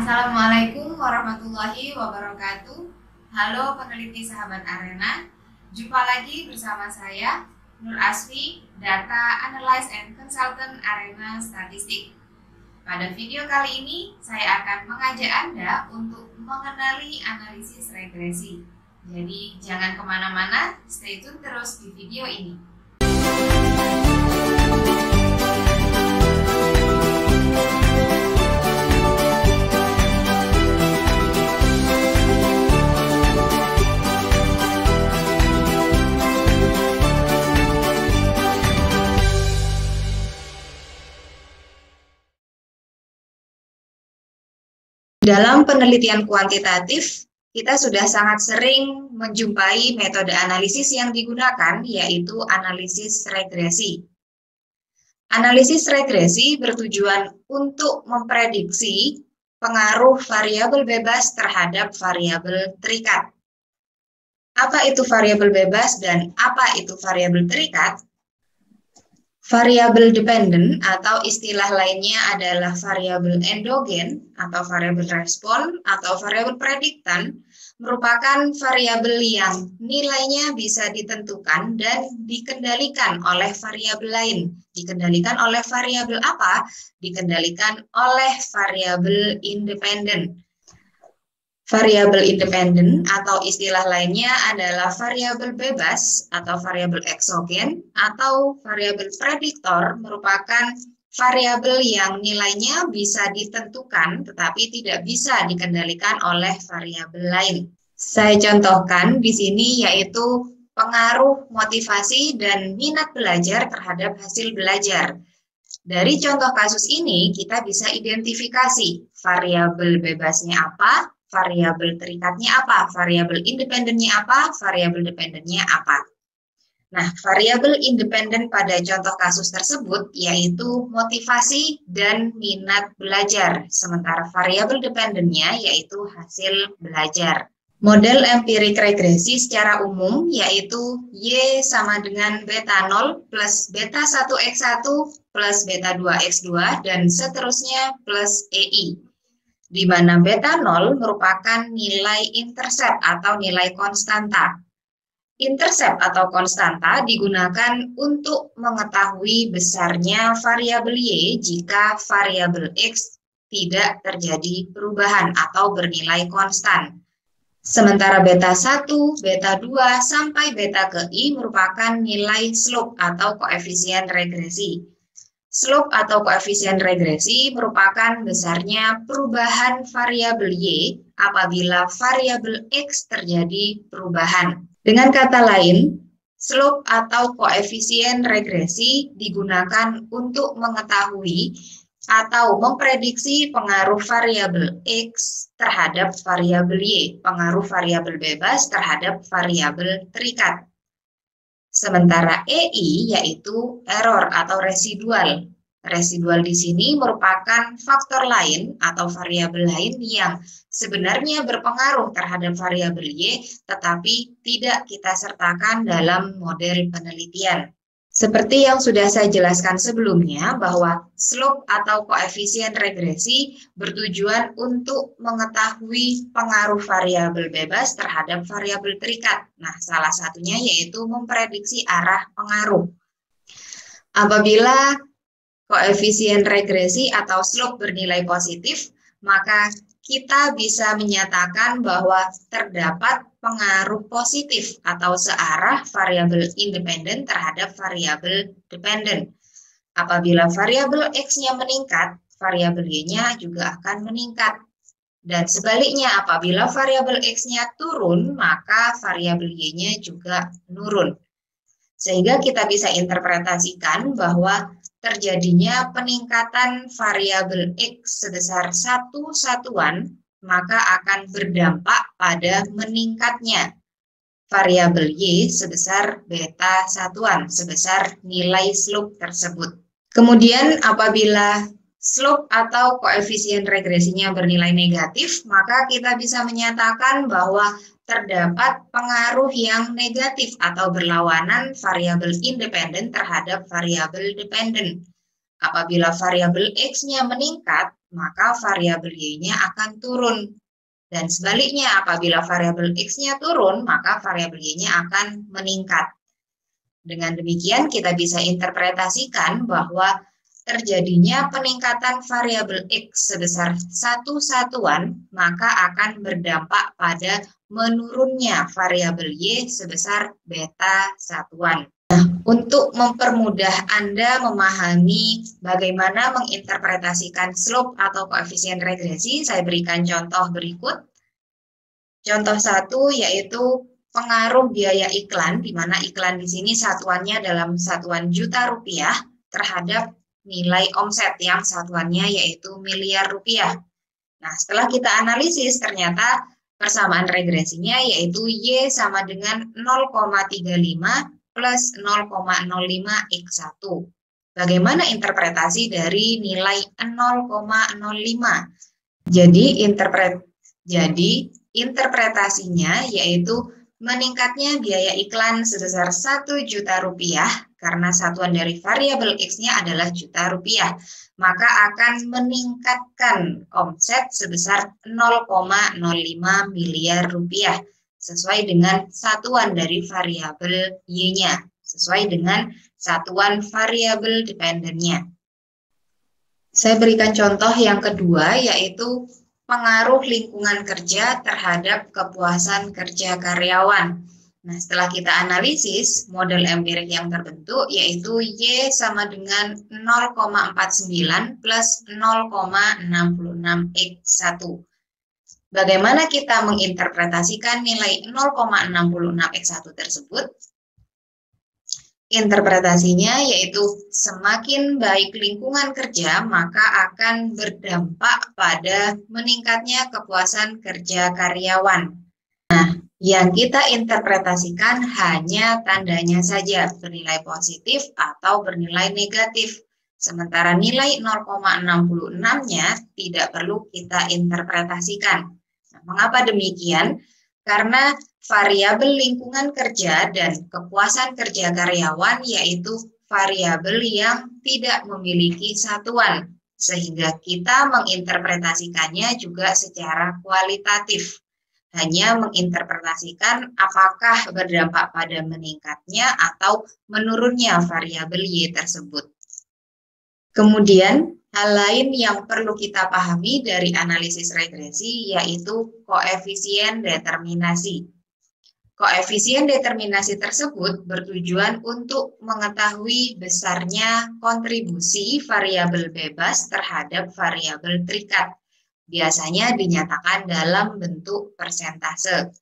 Assalamualaikum warahmatullahi wabarakatuh. Halo peneliti sahabat Arena, jumpa lagi bersama saya Nur Asfi, Data Analyst and Consultant Arena Statistik. Pada video kali ini, saya akan mengajak Anda untuk mengenali analisis regresi. Jadi jangan kemana-mana, stay tune terus di video ini. Dalam penelitian kuantitatif, kita sudah sangat sering menjumpai metode analisis yang digunakan, yaitu analisis regresi. Analisis regresi bertujuan untuk memprediksi pengaruh variabel bebas terhadap variabel terikat. Apa itu variabel bebas dan apa itu variabel terikat? Variabel dependent atau istilah lainnya adalah variabel endogen atau variabel respon atau variabel prediktan merupakan variabel yang nilainya bisa ditentukan dan dikendalikan oleh variabel lain. Dikendalikan oleh variabel apa? Dikendalikan oleh variabel independen. Variabel independen atau istilah lainnya adalah variabel bebas atau variabel eksogen atau variabel prediktor merupakan variabel yang nilainya bisa ditentukan tetapi tidak bisa dikendalikan oleh variabel lain. Saya contohkan di sini yaitu pengaruh motivasi dan minat belajar terhadap hasil belajar. Dari contoh kasus ini kita bisa identifikasi variabel bebasnya apa, variabel terikatnya apa, variabel independennya apa, variabel dependennya apa. Nah, variabel independen pada contoh kasus tersebut yaitu motivasi dan minat belajar, sementara variabel dependennya yaitu hasil belajar. Model empirik regresi secara umum yaitu Y sama dengan beta 0 plus beta 1x1 plus beta 2x2 dan seterusnya plus EI. Di mana beta 0 merupakan nilai intercept atau nilai konstanta. Intercept atau konstanta digunakan untuk mengetahui besarnya variabel Y jika variabel X tidak terjadi perubahan atau bernilai konstan. Sementara beta 1, beta 2, sampai beta ke I merupakan nilai slope atau koefisien regresi. Slope atau koefisien regresi merupakan besarnya perubahan variabel Y apabila variabel X terjadi perubahan. Dengan kata lain, slope atau koefisien regresi digunakan untuk mengetahui atau memprediksi pengaruh variabel X terhadap variabel Y, pengaruh variabel bebas terhadap variabel terikat. Sementara EI yaitu error atau residual. Residual di sini merupakan faktor lain atau variabel lain yang sebenarnya berpengaruh terhadap variabel Y, tetapi tidak kita sertakan dalam model penelitian. Seperti yang sudah saya jelaskan sebelumnya bahwa slope atau koefisien regresi bertujuan untuk mengetahui pengaruh variabel bebas terhadap variabel terikat. Nah, salah satunya yaitu memprediksi arah pengaruh. Apabila koefisien regresi atau slope bernilai positif, maka kita bisa menyatakan bahwa terdapat pengaruh positif atau searah variabel independen terhadap variabel dependen. Apabila variabel X-nya meningkat, variabel Y-nya juga akan meningkat. Dan sebaliknya, apabila variabel X-nya turun, maka variabel Y-nya juga menurun. Sehingga kita bisa interpretasikan bahwa terjadinya peningkatan variabel X sebesar 1 satuan, maka akan berdampak pada meningkatnya variabel Y sebesar beta satuan, sebesar nilai slope tersebut. Kemudian apabila slope atau koefisien regresinya bernilai negatif, maka kita bisa menyatakan bahwa terdapat pengaruh yang negatif atau berlawanan variabel independen terhadap variabel dependen. Apabila variabel X-nya meningkat, maka variabel Y-nya akan turun. Dan sebaliknya, apabila variabel X-nya turun, maka variabel Y-nya akan meningkat. Dengan demikian, kita bisa interpretasikan bahwa terjadinya peningkatan variabel X sebesar 1 satuan, maka akan berdampak pada menurunnya variabel Y sebesar beta satuan. Nah, untuk mempermudah Anda memahami bagaimana menginterpretasikan slope atau koefisien regresi, saya berikan contoh berikut. Contoh 1 yaitu pengaruh biaya iklan, di mana iklan di sini satuannya dalam satuan juta rupiah terhadap nilai omset yang satuannya yaitu miliar rupiah. Nah, setelah kita analisis, ternyata persamaan regresinya yaitu Y sama dengan 0,35 plus 0,05 X1. Bagaimana interpretasi dari nilai 0,05? Jadi interpretasinya yaitu meningkatnya biaya iklan sebesar 1 juta rupiah karena satuan dari variabel X-nya adalah juta rupiah, maka akan meningkatkan omset sebesar 0,05 miliar rupiah sesuai dengan satuan dari variabel Y-nya, sesuai dengan satuan variabel dependennya. Saya berikan contoh yang kedua yaitu pengaruh lingkungan kerja terhadap kepuasan kerja karyawan. Nah, setelah kita analisis, model empirik yang terbentuk yaitu Y sama dengan 0,49 plus 0,66 X1. Bagaimana kita menginterpretasikan nilai 0,66 X1 tersebut? Interpretasinya yaitu semakin baik lingkungan kerja, maka akan berdampak pada meningkatnya kepuasan kerja karyawan. Nah, yang kita interpretasikan hanya tandanya saja, bernilai positif atau bernilai negatif. Sementara nilai 0,66-nya tidak perlu kita interpretasikan. Nah, mengapa demikian? Karena variabel lingkungan kerja dan kepuasan kerja karyawan yaitu variabel yang tidak memiliki satuan, sehingga kita menginterpretasikannya juga secara kualitatif. Hanya menginterpretasikan apakah berdampak pada meningkatnya atau menurunnya variabel Y tersebut. Kemudian, hal lain yang perlu kita pahami dari analisis regresi yaitu koefisien determinasi. Koefisien determinasi tersebut bertujuan untuk mengetahui besarnya kontribusi variabel bebas terhadap variabel terikat. Biasanya dinyatakan dalam bentuk persentase.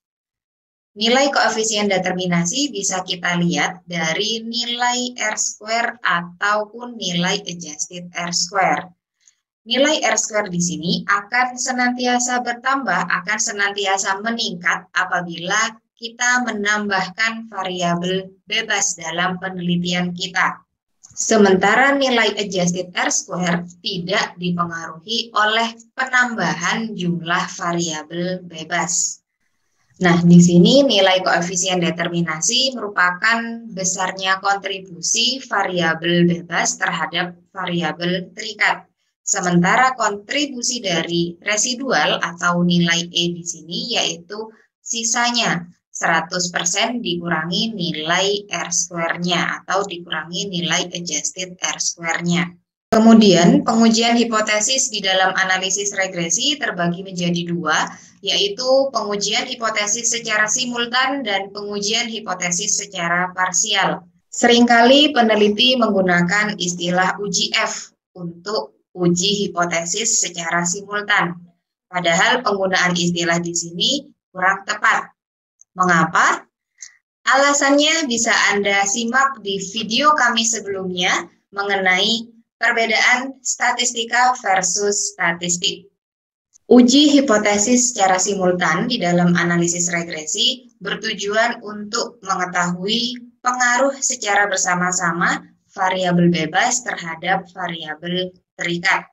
Nilai koefisien determinasi bisa kita lihat dari nilai R-square ataupun nilai adjusted R-square. Nilai R-square di sini akan senantiasa bertambah, akan senantiasa meningkat apabila kita menambahkan variabel bebas dalam penelitian kita. Sementara nilai adjusted R-square tidak dipengaruhi oleh penambahan jumlah variabel bebas. Nah, di sini nilai koefisien determinasi merupakan besarnya kontribusi variabel bebas terhadap variabel terikat. Sementara kontribusi dari residual atau nilai E di sini yaitu sisanya 100% dikurangi nilai R-square-nya atau dikurangi nilai adjusted R-square-nya. Kemudian, pengujian hipotesis di dalam analisis regresi terbagi menjadi dua, yaitu pengujian hipotesis secara simultan dan pengujian hipotesis secara parsial. Seringkali peneliti menggunakan istilah uji F untuk uji hipotesis secara simultan. Padahal penggunaan istilah di sini kurang tepat. Mengapa? Alasannya bisa Anda simak di video kami sebelumnya mengenai perbedaan statistika versus statistik. Uji hipotesis secara simultan di dalam analisis regresi bertujuan untuk mengetahui pengaruh secara bersama-sama variabel bebas terhadap variabel terikat.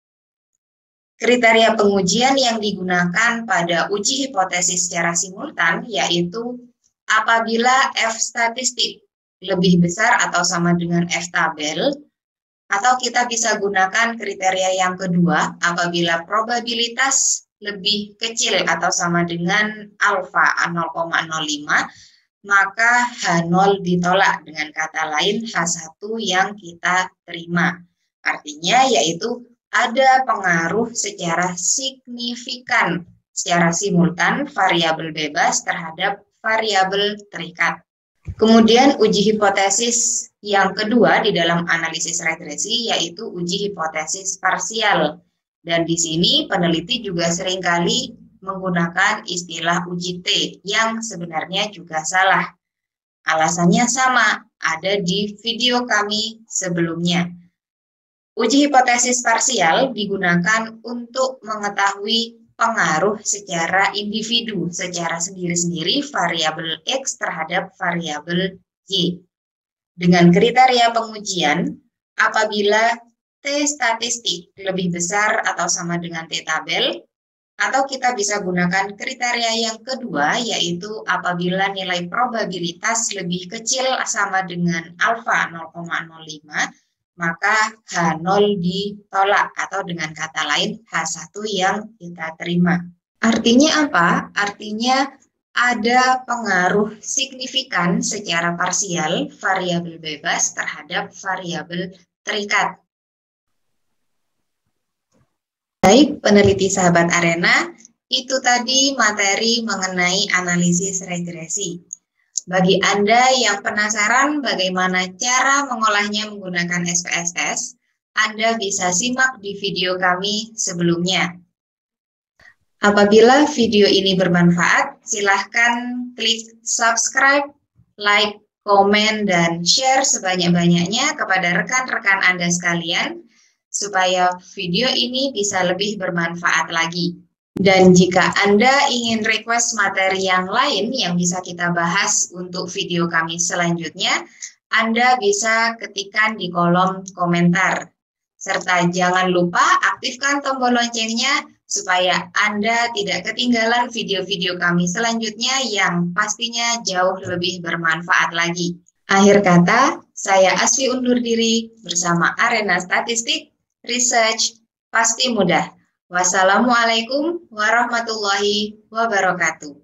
Kriteria pengujian yang digunakan pada uji hipotesis secara simultan yaitu apabila F statistik lebih besar atau sama dengan F tabel, Atau kita bisa gunakan kriteria yang kedua, apabila probabilitas lebih kecil atau sama dengan alfa 0,05, maka H0 ditolak, dengan kata lain H1 yang kita terima. Artinya yaitu ada pengaruh secara signifikan, secara simultan variabel bebas terhadap variabel terikat. Kemudian uji hipotesis yang kedua di dalam analisis regresi yaitu uji hipotesis parsial. Dan di sini peneliti juga seringkali menggunakan istilah uji T yang sebenarnya juga salah. Alasannya sama, ada di video kami sebelumnya. Uji hipotesis parsial digunakan untuk mengetahui pengaruh secara individu, secara sendiri-sendiri variabel X terhadap variabel Y. Dengan kriteria pengujian, apabila T statistik lebih besar atau sama dengan T tabel, atau kita bisa gunakan kriteria yang kedua, yaitu apabila nilai probabilitas lebih kecil sama dengan alfa 0,05, maka H0 ditolak, atau dengan kata lain H1 yang kita terima. Artinya apa? Artinya ada pengaruh signifikan secara parsial variabel bebas terhadap variabel terikat. Baik, peneliti sahabat Arena, itu tadi materi mengenai analisis regresi. Bagi Anda yang penasaran bagaimana cara mengolahnya menggunakan SPSS, Anda bisa simak di video kami sebelumnya. Apabila video ini bermanfaat, silahkan klik subscribe, like, komen, dan share sebanyak-banyaknya kepada rekan-rekan Anda sekalian, supaya video ini bisa lebih bermanfaat lagi. Dan jika Anda ingin request materi yang lain yang bisa kita bahas untuk video kami selanjutnya, Anda bisa ketikkan di kolom komentar. Serta jangan lupa aktifkan tombol loncengnya supaya Anda tidak ketinggalan video-video kami selanjutnya yang pastinya jauh lebih bermanfaat lagi. Akhir kata, saya Asfi undur diri bersama Arena Statistik. Research pasti mudah. Wassalamualaikum warahmatullahi wabarakatuh.